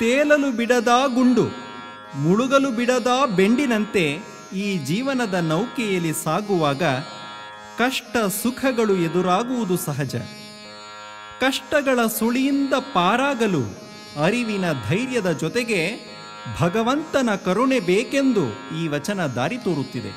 ತೇಲಲು ಬಿಡದ ಗುಂಡು, ಮುಳುಗಲು ಬಿಡದ ಬೆಂಡಿನಂತೆ ಈ ಜೀವನದ ನೌಕೆಯಲ್ಲಿ ಸಾಗುವಾಗ ಕಷ್ಟ ಸುಖಗಳು ಎದುರಾಗುವುದು ಸಹಜ. ಕಷ್ಟಗಳ ಸುಳಿಯಿಂದ ಪಾರಾಗಲು ಅರಿವಿನ ಧೈರ್ಯದ ಜೊತೆಗೆ ಭಗವಂತನ ಕರುಣೆ ಬೇಕೆಂದು ಈ ವಚನ ದಾರಿ ತೋರುತ್ತಿದೆ.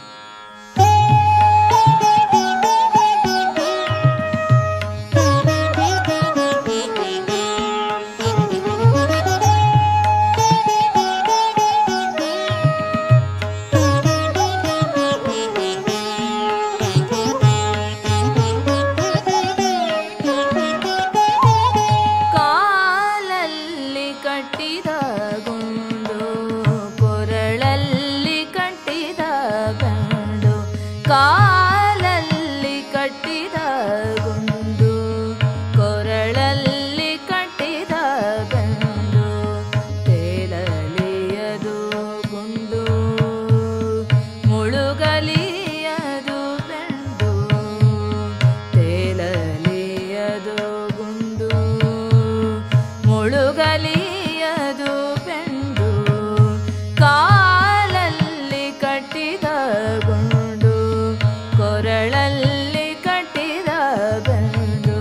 ಕಾಲಲ್ಲಿ ಕಟ್ಟಿದ ಗುಂಡು, ಕೊರಳಲ್ಲಿ ಕಟ್ಟಿದ ಗಂಡು, ತೇಲಲಿಯದು ಗುಂಡು, ಮುಳುಗಲಿಯದು ಬೆಂಡು, ತೇಲಲಿಯದು ಗುಂಡು, ಮುಳುಗಲಿಯದು ಬೆಂಡು, ಕಾಲಲ್ಲಿ ಕಟ್ಟಿದ ಗುಂಡು, ಕೊರಳಲ್ಲಿ ಕಟ್ಟಿದ ಗಂಡು.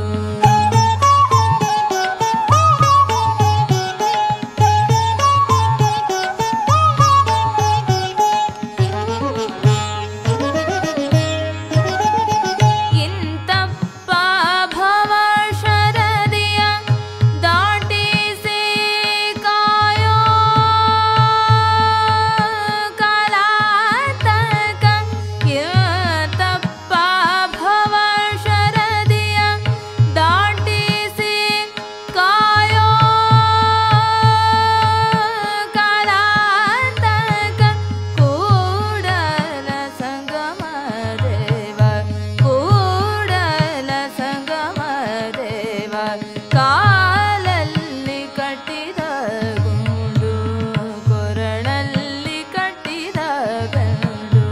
ಇಂತಪ್ಪ ಭವ ಶರದಿಯ ದಾಟಿಸಿ ಕಾಯೋ ಕಾಲಾತಕ, ಇಂತಪ್ಪ ಭವ ಶರದಿಯ ದಾಟಿಸಿ ಕಾಯೋ ಕಾಲಾತಕ, ಕೂಡಲ ಸಂಗಮ ದೇವ, ಕೂಡಲ ಸಂಗಮ ದೇವ, ಕಾಲಲ್ಲಿ ಕಟ್ಟಿದ ಗುಂಡು, ಕೊರಳಲ್ಲಿ ಕಟ್ಟಿದ ಗಂಡು.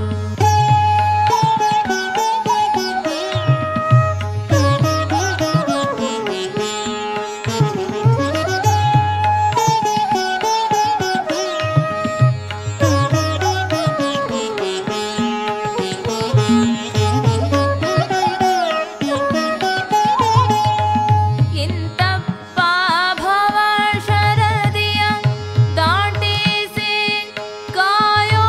ಇಂತಪ್ಪ ಭವ ಶರದಿಯ ದಾಟಿಸಿ ಕಾಯೋ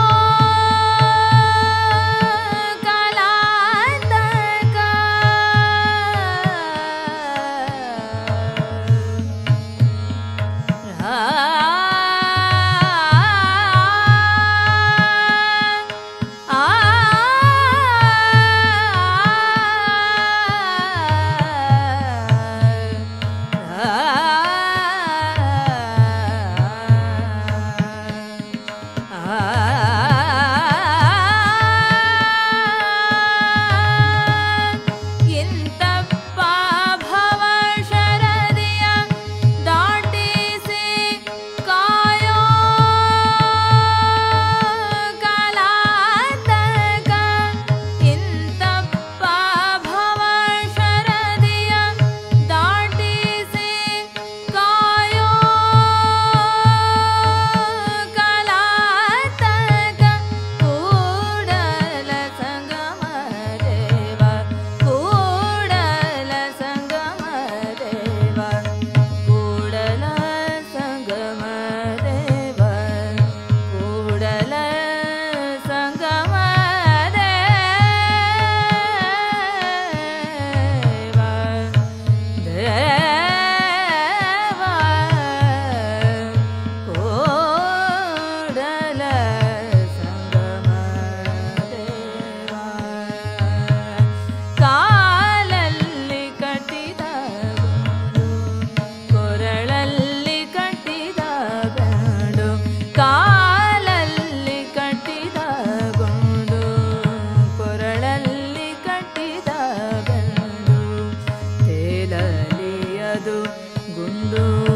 ಕಾಲಾತಕ, ಇಂತಪ್ಪ ಭವ ಶರದಿಯ ದಾಟಿಸಿ ಕಾಯೋ ಕಾಲಾತಕ, ಇಂತಪ್ಪ ಭವ ಶರದಿಯ ದಾಟಿಸಿ ಕಾಯೋ ಕಾಲಾತಕ, ಕೂಡಲ ಸಂಗಮ ದೇವ, ಕೂಡಲ ಸಂಗಮ ದೇವ, ಕೂಡಲ ಸಂಗಮ ದೇವ, ಕೂಡಲ ಸಂಗಮ ದೇವ, ದೇವ, ಕೂಡಲ ಸಂಗಮ ದೇವ, ಕಾಲಲ್ಲಿ ಕಟ್ಟಿದ ಗಂಡು, ಕೊರಳಲ್ಲಿ ಕಟ್ಟಿದ ಗಂಡು, ಕಾಲಲ್ಲಿ ಕಟ್ಟಿದ ಗುಂಡು, ಕೊರಳಲ್ಲಿ ಕಟ್ಟಿದ ಗಂಡು, ತೇಲಲಿಯದು ಗುಂಡು.